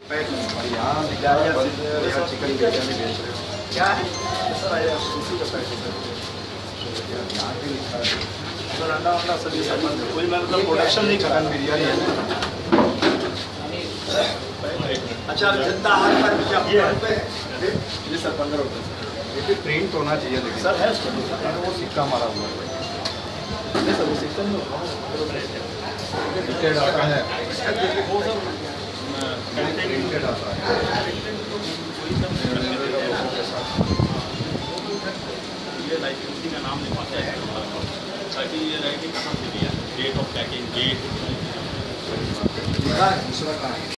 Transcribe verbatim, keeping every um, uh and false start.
यहाँ चिकन बिरयानी बेच रहे हो क्या है सर? उसी का पैकेट है यहाँ पे लिखा है सर अंडा वंडा सभी सामान कोई मतलब प्रोडक्शन नहीं चिकन बिरयानी है। अच्छा जितना हर पर ये सर पंद्रह रुपये ये भी प्रिंट होना चाहिए लेकिन सर है वो सिक्का मारा हुआ है सर वो सिस्टम में प्रिंटेड आता है प्रिंटेड आता है ये लाइसेंसिंग का नाम लिखवाते हैं ताकि ये रहे कि कहाँ से लिया डेट ऑफ पैकिंग डेट।